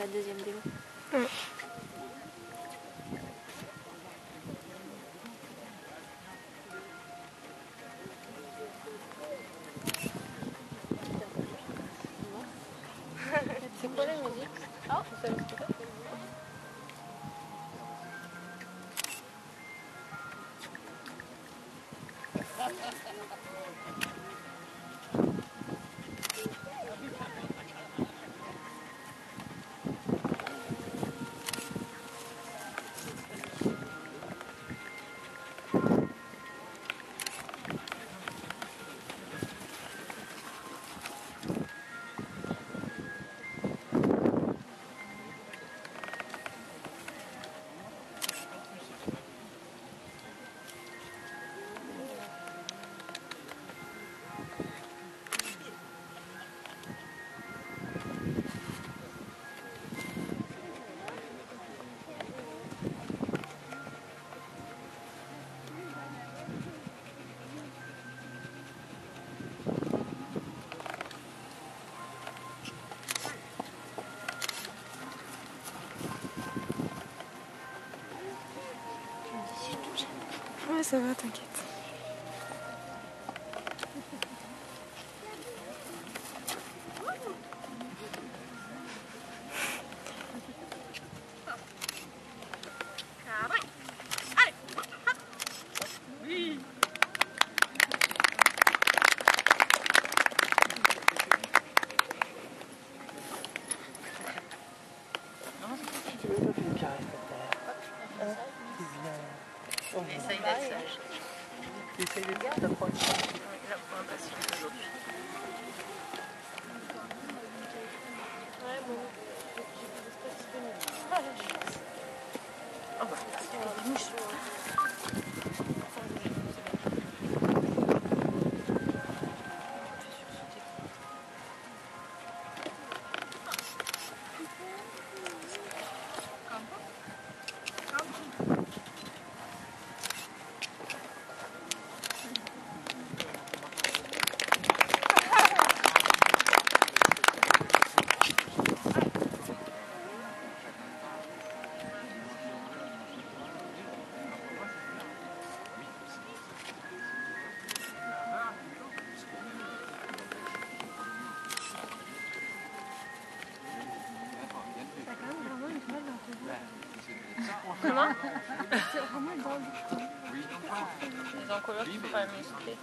la deuxième démo. Ouais. C'est quoi la musique? Ah, vous savez ce que c'est? Ouais, ça va, t'inquiète. Essaye d'être sage. Essaye de bien d'apprendre. Il apprend impatient aujourd'hui. Ouais, bon. Ah, la chance. Oh bah, c'est des mouches. Comment? Les encolures qui sont pas musclées.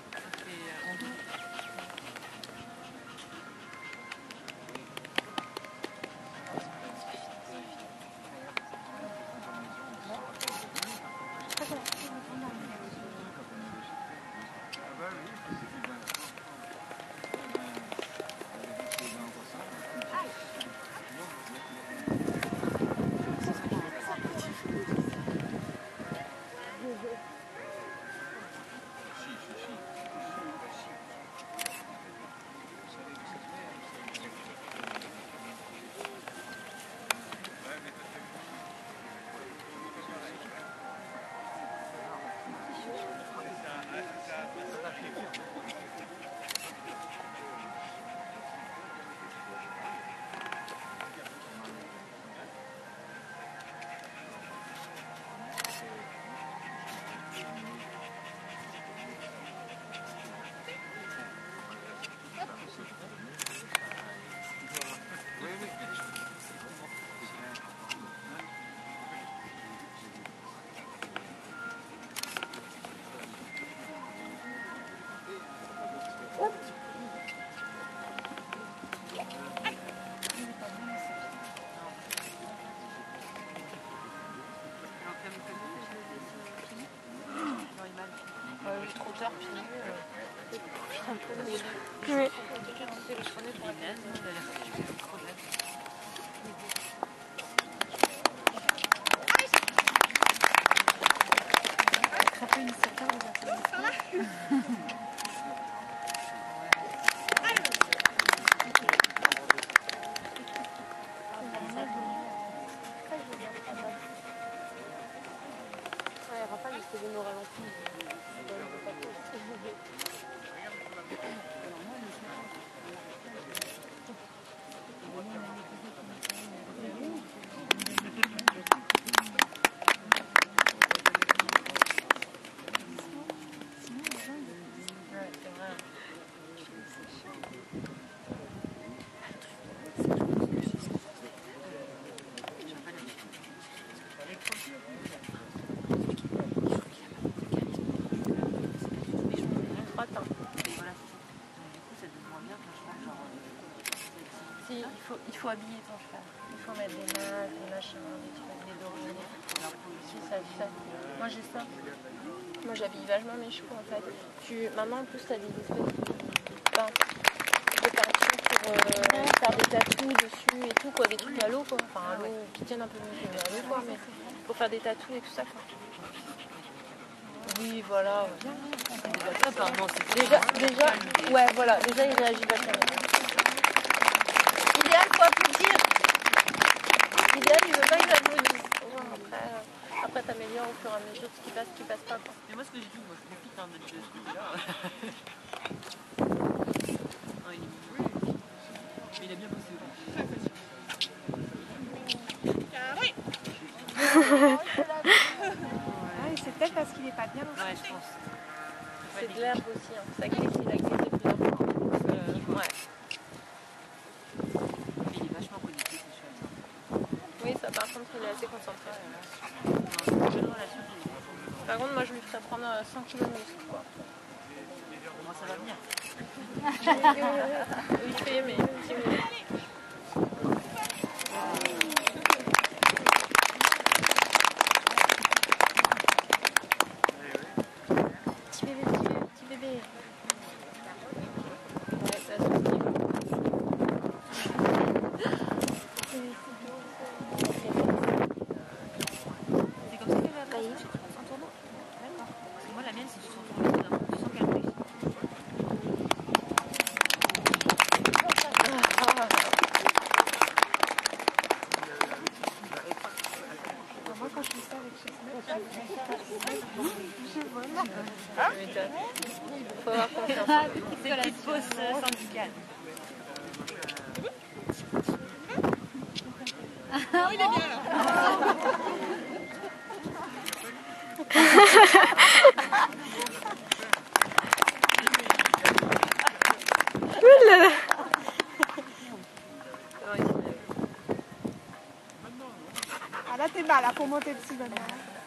Trop tard, puis un peu de Oui. téléphoner pour la naise, trop naze. Attraper une certaine Ouais, Raphaël, il se faisait nos ralentis. Regarde. Si, il faut habiller ton cheval. Il faut mettre des masques, des machins, des trucs, des dorures. Si, ça le fait. Moi j'ai ça. Moi j'habille vachement mes chevaux en fait. Maintenant en plus t'as des espèces de peinture pour faire des tatous dessus et tout quoi, des trucs à l'eau quoi. Enfin à l'eau qui tiennent un peu mieux que à l'eau quoi, mais pour faire des tatous et tout ça quoi. Oui voilà. Déjà, ouais voilà, déjà il réagit vachement bien. Idéal faut applaudir. Idéal il veut pas que j'applaudisse. Après t'améliores au fur et à mesure ce qui passe pas quoi. Mais moi ce que j'ai dit, moi je profite de ce côté-là. Non, il est mignon. Mais il a bien bossé aussi. C'est peut-être parce qu'il est pas bien aussi. Ouais, je pense. C'est de l'herbe aussi, hein. Ça glisse, il a glissé plusieurs fois. Ouais. Mais il est vachement connecté, c'est chouette. Oui, ça par contre il est assez concentré. Jeune relation. Par contre moi je lui ferais prendre 100 kg de muscle quoi. Moi ça va venir. Il fait mais petit bébé. Ouais, ça suffit. C'est comme ça qu'elle va passer chez toi, sans tournant. D'accord. Parce que moi la mienne c'est sur son tournant, tu sens qu'elle brise. Moi quand je fais ça avec faut avoir confiance. C'est une petite pause syndicale. Oh, il est bien là. Ah là t'es mal, là, pour monter dessus maintenant.